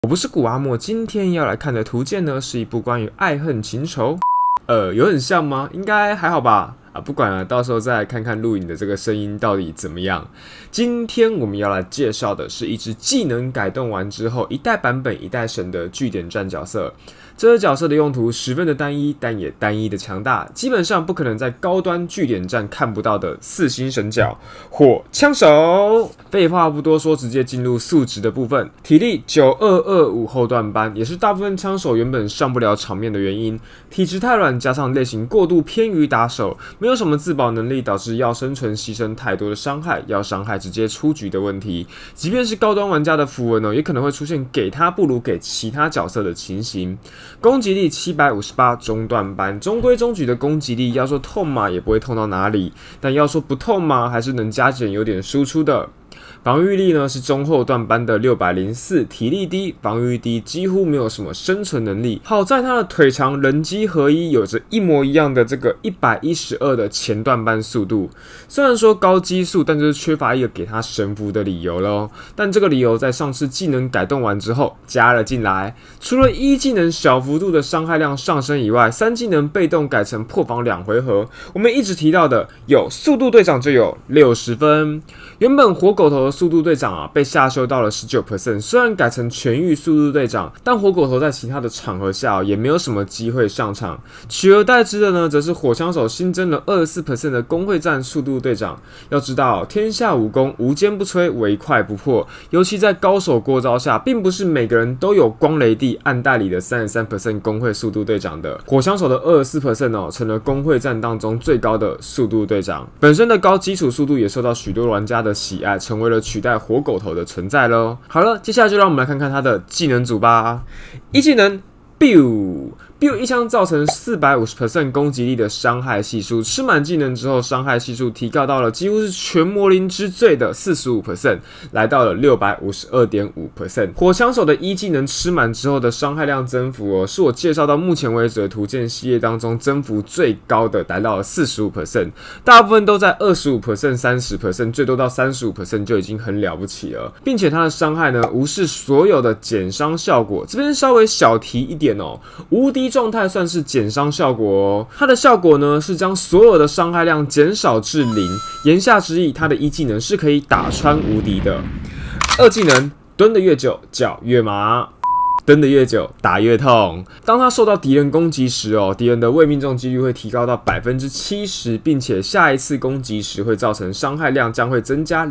我不是古阿莫，今天要来看的图鉴呢，是一部关于爱恨情仇。有很像吗？应该还好吧。不管了，到时候再来看看录影的这个声音到底怎么样。今天我们要来介绍的是一只技能改动完之后一代版本一代神的据点战角色。这个角色的用途十分的单一，但也单一的强大，基本上不可能在高端据点战看不到的4星神角火枪手。废话不多说，直接进入数值的部分。体力9225后段班，也是大部分枪手原本上不了场面的原因。体质太软，加上类型过度偏于打手，没有什么自保能力，导致要生存牺牲太多的伤害，要伤害直接出局的问题。即便是高端玩家的符文也可能会出现给他不如给其他角色的情形。攻击力758中段班，中规中矩的攻击力，要说痛嘛也不会痛到哪里，但要说不痛嘛还是能加减有点输出的。防御力呢是中后段班的604，体力低，防御低，几乎没有什么生存能力。好在他的腿长人机合一，有着一模一样的这个112的前段班速度。虽然说高基数，但就是缺乏一个给他神符的理由咯。但这个理由在上次技能改动完之后加了进来。除了1技能小幅度的伤害量上升以外，3技能被动改成破防2回合。我们一直提到的有速度队长就有60分。原本火狗头的速度队长被下修到了 19%， 虽然改成全域速度队长，但火狗头在其他的场合下也没有什么机会上场。取而代之的呢，则是火枪手新增了 24% 的工会战速度队长。要知道，天下武功无坚不摧，唯快不破，尤其在高手过招下，并不是每个人都有光雷帝暗代理的 33% 工会速度队长的。火枪手的 24% 成了工会战当中最高的速度队长。本身的高基础速度也受到许多玩家的喜爱，成为了取代火狗头的存在咯。好了，接下来就让我们来看看他的技能组吧。一技能 Biu 一枪造成450% 攻击力的伤害系数，吃满技能之后，伤害系数提高到了几乎是全魔灵之最的 45%， 来到了 652.5%。火枪手的1技能吃满之后的伤害量增幅是我介绍到目前为止的图鉴系列当中增幅最高的，来到了 45%， 大部分都在 25%、30%， 最多到 35% 就已经很了不起了。并且它的伤害呢，无视所有的减伤效果，这边稍微小提一点无敌状态算是减伤效果它的效果呢是将所有的伤害量减少至0，言下之意，它的1技能是可以打穿无敌的。2技能蹲得越久，脚越麻。蹲得越久，打越痛。当他受到敌人攻击时敌人的未命中几率会提高到 70%， 并且下一次攻击时会造成伤害量将会增加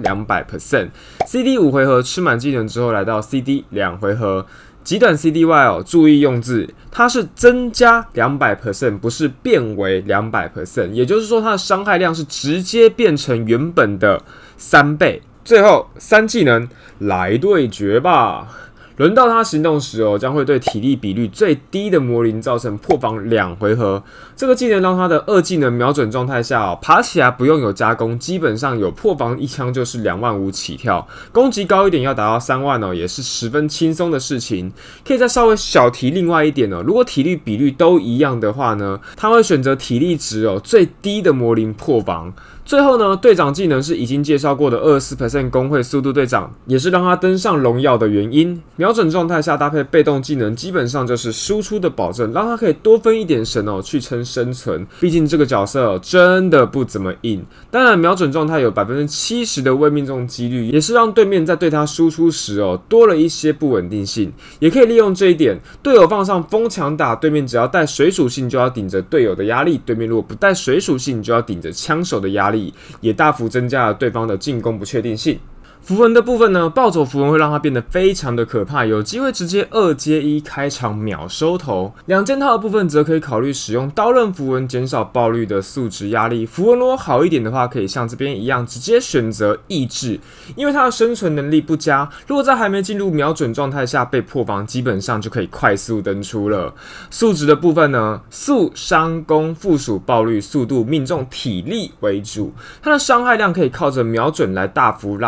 200%。CD 5回合吃满技能之后，来到 CD 2回合。极短 CDY 注意用字，它是增加 200%， 不是变为 200%， 也就是说它的伤害量是直接变成原本的3倍。最后3技能来对决吧。轮到他行动时将会对体力比率最低的魔灵造成破防2回合。这个技能让他的2技能瞄准状态下爬起来不用有加攻，基本上有破防1枪就是25000起跳，攻击高一点要达到3万也是十分轻松的事情。可以再稍微小提另外一点如果体力比率都一样的话呢，他会选择体力值最低的魔灵破防。最后呢，队长技能是已经介绍过的 24% 工会速度队长，也是让他登上荣耀的原因。瞄准状态下搭配被动技能，基本上就是输出的保证，让他可以多分一点神去撑生存。毕竟这个角色真的不怎么硬。当然，瞄准状态有 70% 的未命中几率，也是让对面在对他输出时多了一些不稳定性。也可以利用这一点，队友放上风强打，对面只要带水属性就要顶着队友的压力，对面如果不带水属性就要顶着枪手的压力，也大幅增加了对方的进攻不确定性。符文的部分呢，暴走符文会让它变得非常的可怕，有机会直接2接1开场秒收头。2件套的部分则可以考虑使用刀刃符文减少爆率的数值压力。符文如果好一点的话，可以像这边一样直接选择抑制，因为它的生存能力不佳，如果在还没进入瞄准状态下被破防，基本上就可以快速登出了。数值的部分呢，速、伤、攻、附属爆率、速度、命中、体力为主，它的伤害量可以靠着瞄准来大幅拉升。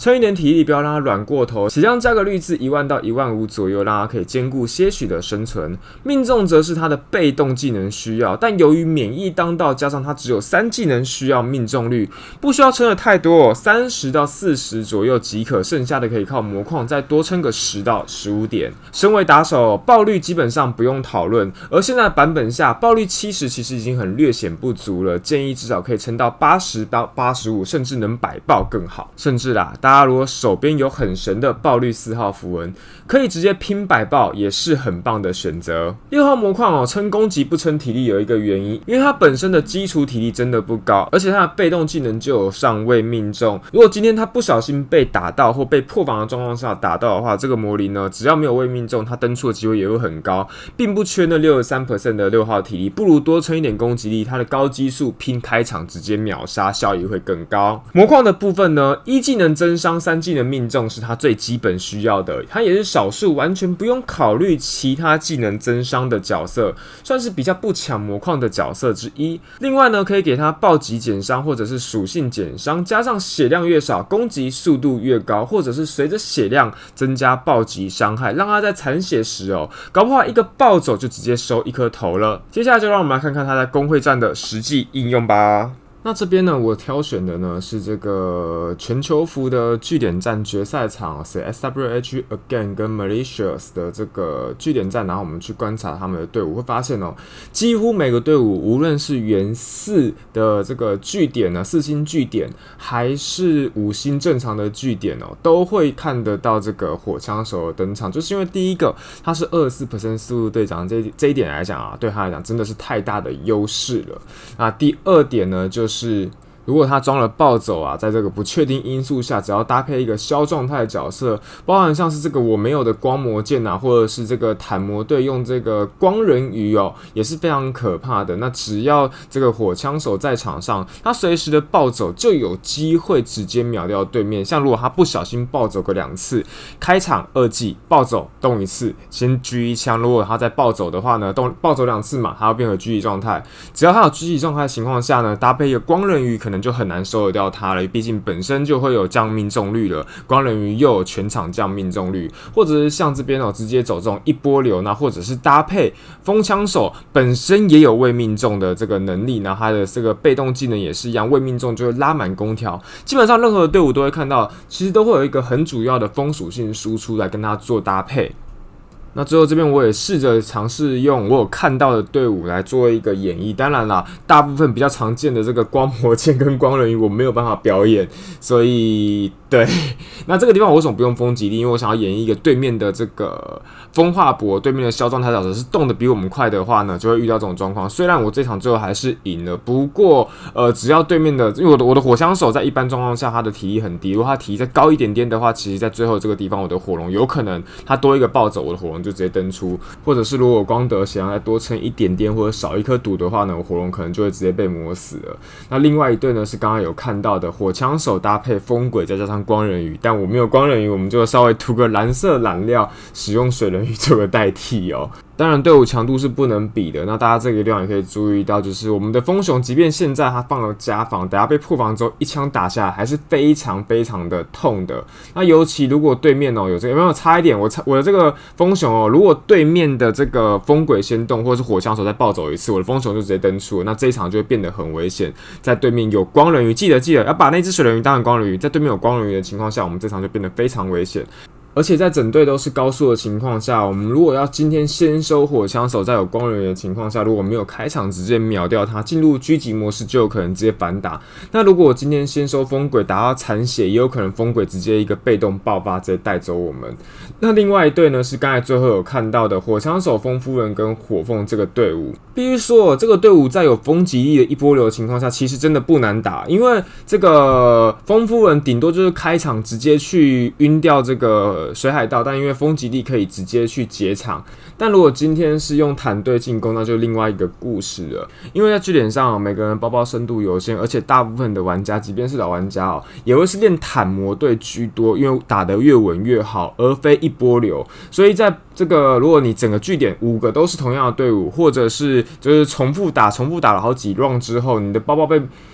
撑一点体力，不要让它软过头。血量加个绿字1万到15000左右，让它可以兼顾些许的生存。命中则是它的被动技能需要，但由于免疫当道，加上它只有3技能需要命中率，不需要撑的太多，30到40左右即可，剩下的可以靠魔矿再多撑个10到15点。身为打手，爆率基本上不用讨论，而现在的版本下，爆率70其实已经很略显不足了，建议至少可以撑到80到85，甚至能100爆更好。甚至啦，大家如果手边有很神的爆率4号符文，可以直接拼100爆，也是很棒的选择。6号魔矿撑攻击不撑体力有一个原因，因为它本身的基础体力真的不高，而且它的被动技能就有尚未命中。如果今天他不小心被打到或被破防的状况下打到的话，这个魔灵呢，只要没有未命中，他登出的机会也会很高，并不缺那63% 的6号体力，不如多撑一点攻击力，它的高基数拼开场直接秒杀，效益会更高。魔矿的部分呢，1技能增伤，3技能命中是它最基本需要的，它也是少数完全不用考虑其他技能增伤的角色，算是比较不抢魔矿的角色之一。另外呢，可以给它暴击减伤或者是属性减伤，加上血量越少，攻击速度越高，或者是随着血量增加暴击伤害，让它在残血时搞不好一个暴走就直接收1颗头了。接下来就让我们来看看它在公会战的实际应用吧。那这边呢，我挑选的呢是这个全球服的据点战决赛场，是 SWH Again 跟 Malicious 的这个据点战，然后我们去观察他们的队伍，会发现几乎每个队伍，无论是元4的这个据点呢，4星据点，还是5星正常的据点都会看得到这个火枪手的登场，就是因为第一个，他是24% 速度队长，这一点来讲啊，对他来讲真的是太大的优势了。那第二点呢，就是如果他装了暴走啊，在这个不确定因素下，只要搭配一个消状态的角色，包含像是这个我没有的光魔剑啊，或者是这个坦魔队用这个光人鱼也是非常可怕的。那只要这个火枪手在场上，他随时的暴走就有机会直接秒掉对面。像如果他不小心暴走个2次，开场2技暴走动1次，先狙1枪。如果他在暴走的话呢，暴走2次嘛，他要变回狙击状态。只要他有狙击状态的情况下呢，搭配一个光人鱼，可能就很难收得掉它了，毕竟本身就会有降命中率了，光人鱼又有全场降命中率，或者是像这边直接走这种一波流，那或者是搭配风枪手本身也有未命中的这个能力，那它的这个被动技能也是一样，未命中就会拉满弓条，基本上任何的队伍都会看到，其实都会有一个很主要的风属性输出来跟它做搭配。那最后这边我也试着尝试用我有看到的队伍来做一个演绎，当然啦，大部分比较常见的这个光魔剑跟光人鱼我没有办法表演，所以对，那这个地方我为什么不用风吉利？因为我想要演绎一个对面的这个风化博，对面的肖状态角色是动得比我们快的话呢，就会遇到这种状况。虽然我这场最后还是赢了，不过只要对面的，因为我的火枪手在一般状况下他的体力很低，如果他体力再高一点点的话，其实在最后这个地方我的火龙有可能他多一个暴走，我的火龙就直接登出，或者是如果我光得血量再多撑一点点或者少一颗毒的话呢，我火龙可能就会直接被磨死了。那另外一队呢是刚刚有看到的火枪手搭配风鬼再加上光人鱼，但我没有光人鱼，我们就稍微涂个蓝色染料，使用水人鱼做个代替当然队伍强度是不能比的，那大家这个地方也可以注意到，就是我们的风熊即便现在他放了加防，等下被破防之后一枪打下来还是非常非常的痛的。那尤其如果对面有这个，有没有差一点，我的这个风熊如果对面的这个风鬼先动或是火枪手再暴走一次，我的风熊就直接登出了，那这一场就会变得很危险。在对面有光人鱼，记得要把那只水人鱼当成光人鱼，在对面有光人鱼的情况下，我们这场就变得非常危险。而且在整队都是高速的情况下，我们如果要今天先收火枪手，在有光人鱼的情况下，如果没有开场直接秒掉他，进入狙击模式就有可能直接反打。那如果我今天先收风鬼，打到残血，也有可能风鬼直接一个被动爆发，直接带走我们。那另外一队呢，是刚才最后有看到的火枪手风夫人跟火凤这个队伍。必须说，这个队伍在有风吉利的一波流的情况下，其实真的不难打，因为这个风夫人顶多就是开场直接去晕掉这个水海盗，但因为风吉利可以直接去解场。但如果今天是用坦队进攻，那就另外一个故事了。因为在据点上，每个人包包深度有限，而且大部分的玩家，即便是老玩家也会是练坦魔队居多，因为打得越稳越好，而非一波流。所以在这个如果你整个据点5个都是同样的队伍，或者是就是重复打了好几 round 之后，你的包包被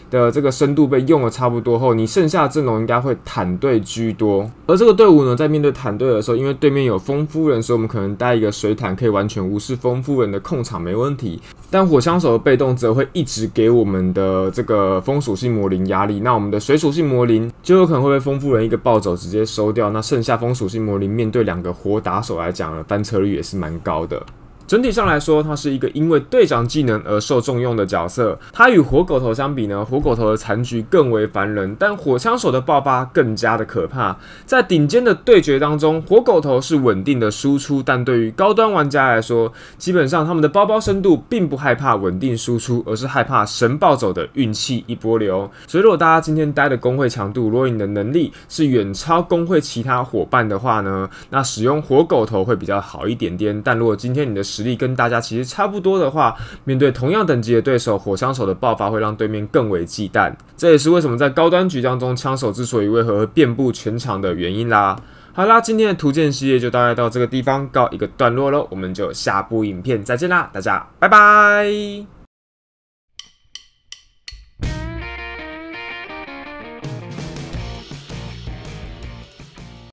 的这个深度被用了差不多后，你剩下的阵容应该会坦队居多。而这个队伍呢，在面对坦队的时候，因为对面有风夫人，所以我们可能带一个水坦可以完全无视风夫人的控场没问题。但火枪手的被动则会一直给我们的这个风属性魔灵压力，那我们的水属性魔灵就有可能会被风夫人一个暴走直接收掉。那剩下风属性魔灵面对2个火打手来讲呢，翻车率也是蛮高的。整体上来说，它是一个因为队长技能而受重用的角色。它与火狗头相比呢，火狗头的残局更为烦人，但火枪手的爆发更加的可怕。在顶尖的对决当中，火狗头是稳定的输出，但对于高端玩家来说，基本上他们的包包深度并不害怕稳定输出，而是害怕神暴走的运气一波流。所以如果大家今天待的工会强度，如果你的能力是远超工会其他伙伴的话呢，那使用火狗头会比较好一点点。但如果今天你的实力跟大家其实差不多的话，面对同样等级的对手，火枪手的爆发会让对面更为忌惮。这也是为什么在高端局当中，枪手之所以为何会遍布全场的原因啦。好啦，今天的图鉴系列就大概到这个地方告一个段落咯，我们就下部影片再见啦，大家拜拜。